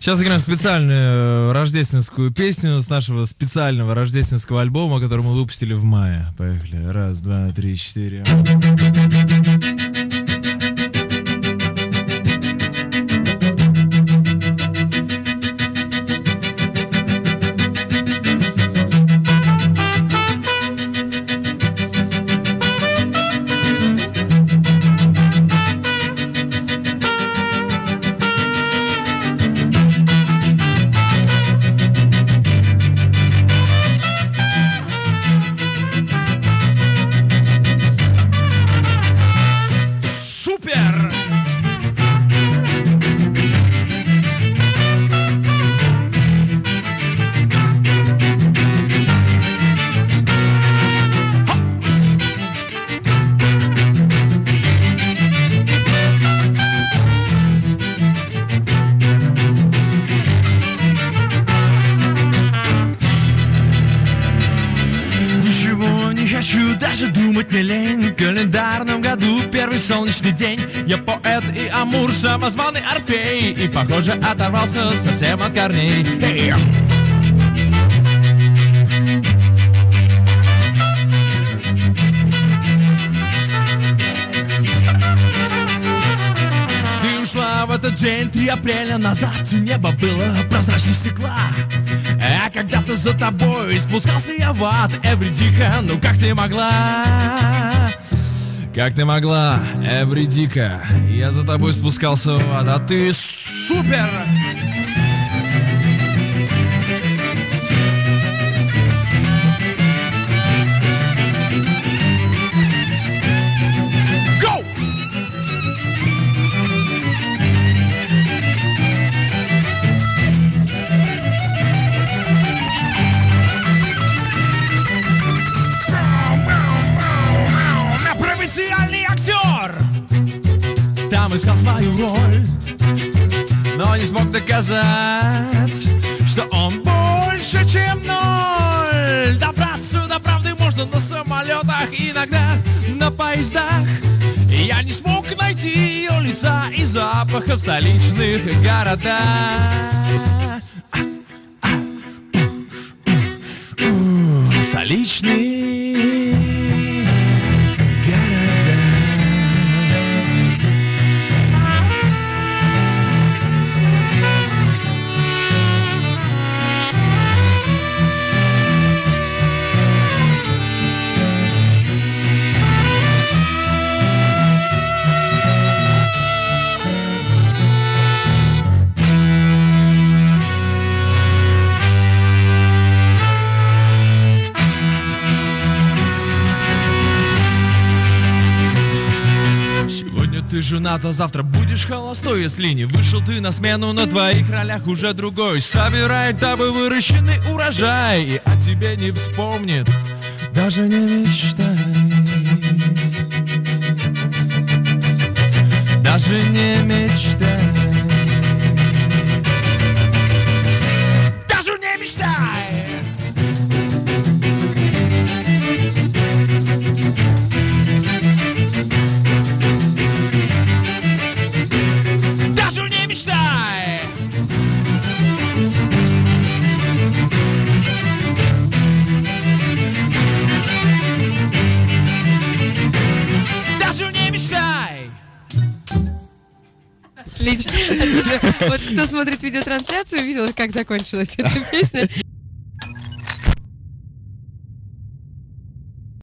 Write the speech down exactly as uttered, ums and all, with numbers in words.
Сейчас играем специальную рождественскую песню с нашего специального рождественского альбома, который мы выпустили в мае. Поехали. Раз, два, три, четыре. Даже думать не лень. В календарном году первый солнечный день. Я поэт и Амур, самозваный Орфей, и, похоже, оторвался совсем от корней. Hey! Ты ушла в этот день три апреля назад. Небо было прозрачнее стекла. А когда-то за тобой спускался я в ад. Эвридика, ну как ты могла? Как ты могла, Эвридика? Я за тобой спускался в ад, а ты супер! Там искал свою роль, но не смог доказать, что он больше, чем ноль. Добраться до правды можно на самолетах, иногда на поездах. Я не смог найти ее лица и запаха в столичных городах. Столичные ты женат, а завтра будешь холостой. Если не вышел ты на смену, на твоих ролях уже другой собирает дабы выращенный урожай, и о тебе не вспомнит, даже не мечтай. Даже не мечтай. Даже не мечтай. Отлично, отлично. Вот кто смотрит видеотрансляцию, видел, как закончилась эта песня.